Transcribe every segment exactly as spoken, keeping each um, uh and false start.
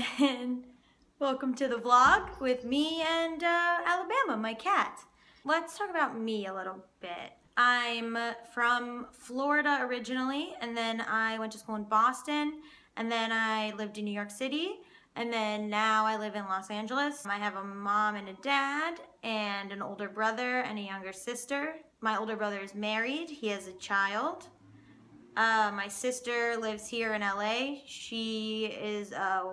and welcome to the vlog with me and uh, Alabama, my cat. Let's talk about me a little bit. I'm from Florida originally, and then I went to school in Boston, and then I lived in New York City, and then now I live in Los Angeles. I have a mom and a dad, and an older brother and a younger sister. My older brother is married, he has a child. Uh, my sister lives here in L A. She is a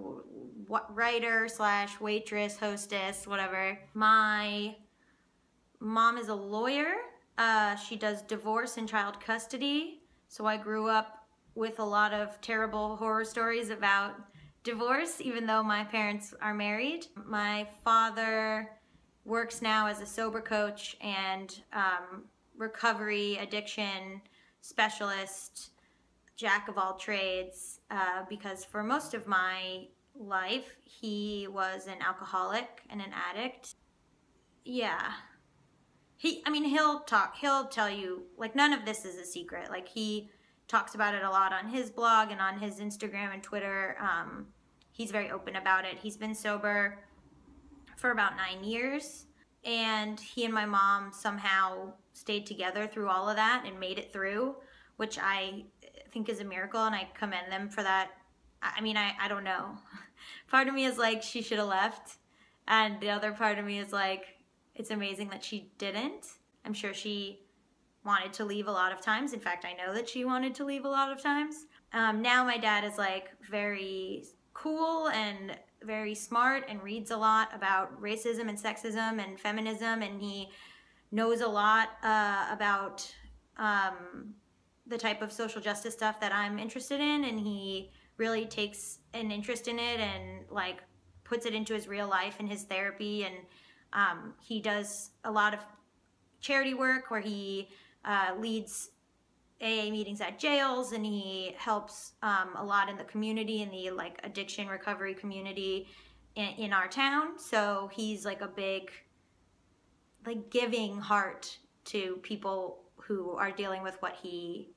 writer slash waitress, hostess, whatever. My mom is a lawyer. Uh, she does divorce and child custody. So I grew up with a lot of terrible horror stories about divorce, even though my parents are married. My father works now as a sober coach and um, recovery addiction specialist, jack of all trades, uh, because for most of my life he was an alcoholic and an addict. Yeah. He, I mean, he'll talk, he'll tell you, like, none of this is a secret. Like, he talks about it a lot on his blog and on his Instagram and Twitter. Um, he's very open about it. He's been sober for about nine years. And he and my mom somehow stayed together through all of that and made it through, which I think is a miracle, and I commend them for that. I mean, I, I don't know. Part of me is like, she should have left. And the other part of me is like, it's amazing that she didn't. I'm sure she wanted to leave a lot of times. In fact, I know that she wanted to leave a lot of times. Um, now my dad is like very cool and very smart and reads a lot about racism and sexism and feminism, and he knows a lot uh, about um, the type of social justice stuff that I'm interested in, and he really takes an interest in it and like puts it into his real life and his therapy. And um, he does a lot of charity work where he uh, leads A A meetings at jails, and he helps um, a lot in the community, in the like addiction recovery community in, in our town. So he's like a big like giving heart to people who are dealing with what he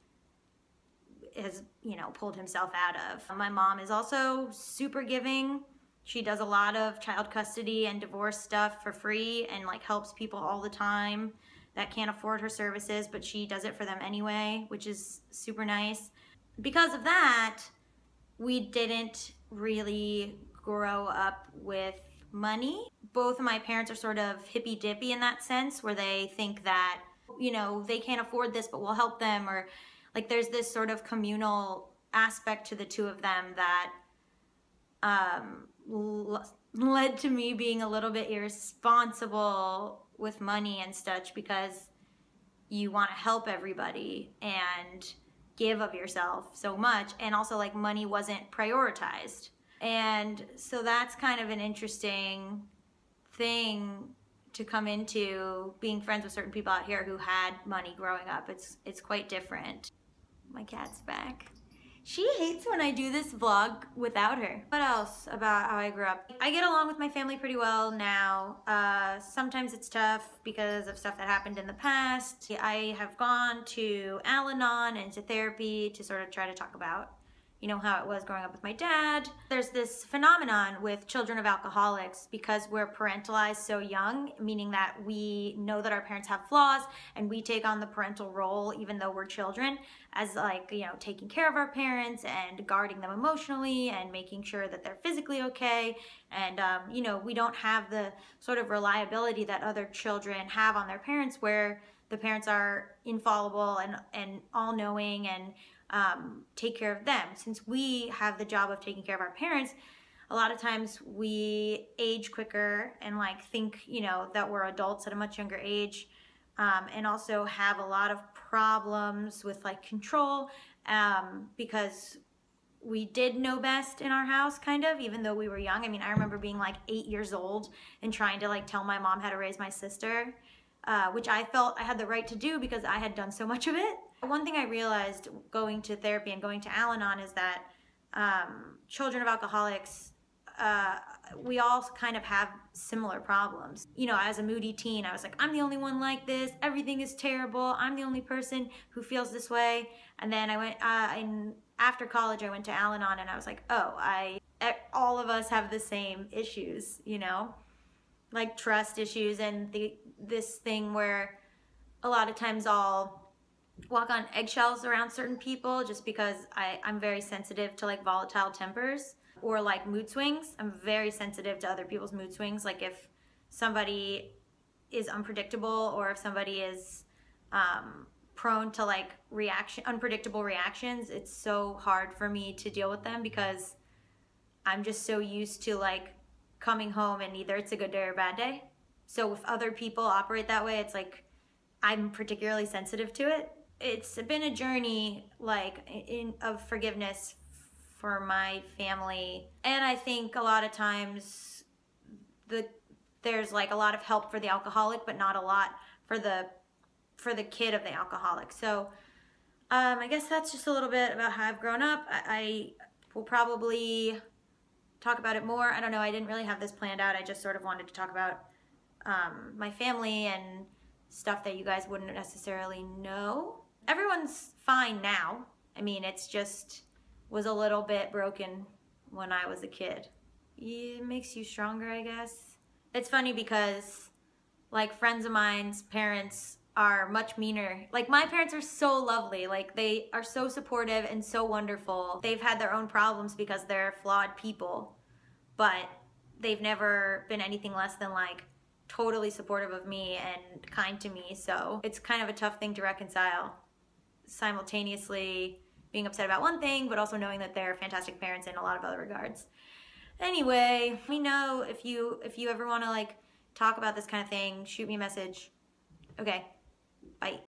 has, you know, pulled himself out of. My mom is also super giving. She does a lot of child custody and divorce stuff for free and like helps people all the time that can't afford her services, but she does it for them anyway, which is super nice. Because of that, we didn't really grow up with money. Both of my parents are sort of hippy-dippy in that sense, where they think that, you know, they can't afford this, but we'll help them, or like there's this sort of communal aspect to the two of them that um, led to me being a little bit irresponsible with money and such, because you want to help everybody and give of yourself so much, and also like money wasn't prioritized. And so that's kind of an interesting thing to come into, being friends with certain people out here who had money growing up. It's it's quite different. My cat's back. She hates when I do this vlog without her. What else about how I grew up? I get along with my family pretty well now. Uh, sometimes it's tough because of stuff that happened in the past. I have gone to Al-Anon and to therapy to sort of try to talk about, you know, how it was growing up with my dad. There's this phenomenon with children of alcoholics because we're parentalized so young, meaning that we know that our parents have flaws and we take on the parental role even though we're children, as like, you know, taking care of our parents and guarding them emotionally and making sure that they're physically okay. And, um, you know, we don't have the sort of reliability that other children have on their parents, where the parents are infallible and, and all-knowing and um, take care of them. Since we have the job of taking care of our parents, a lot of times we age quicker and like think, you know, that we're adults at a much younger age, um, and also have a lot of problems with like control, um, because we did know best in our house, kind of, even though we were young. I mean, I remember being like eight years old and trying to like tell my mom how to raise my sister, uh, which I felt I had the right to do because I had done so much of it. One thing I realized going to therapy and going to Al-Anon is that um, children of alcoholics, uh, we all kind of have similar problems. You know, as a moody teen, I was like, I'm the only one like this. Everything is terrible. I'm the only person who feels this way. And then I went, uh, in, after college, I went to Al-Anon and I was like, oh, I all of us have the same issues, you know, like trust issues and the this thing where a lot of times I'll walk on eggshells around certain people just because I, I'm very sensitive to like volatile tempers or like mood swings. I'm very sensitive to other people's mood swings. Like if somebody is unpredictable or if somebody is um, prone to like reaction, unpredictable reactions, it's so hard for me to deal with them because I'm just so used to like coming home and either it's a good day or a bad day. So if other people operate that way, it's like I'm particularly sensitive to it. It's been a journey like in of forgiveness for my family, and I think a lot of times the there's like a lot of help for the alcoholic, but not a lot for the for the kid of the alcoholic. So um, I guess that's just a little bit about how I've grown up. I, I will probably talk about it more. I don't know. I didn't really have this planned out. I just sort of wanted to talk about um, my family and stuff that you guys wouldn't necessarily know. Everyone's fine now. I mean, it's just was a little bit broken when I was a kid. It makes you stronger, I guess. It's funny because like friends of mine's parents are much meaner. Like my parents are so lovely. Like they are so supportive and so wonderful. They've had their own problems because they're flawed people, but they've never been anything less than like totally supportive of me and kind to me. So it's kind of a tough thing to reconcile, simultaneously being upset about one thing but also knowing that they're fantastic parents in a lot of other regards. Anyway, let me know if you if you ever want to like talk about this kind of thing. Shoot me a message. Okay, bye.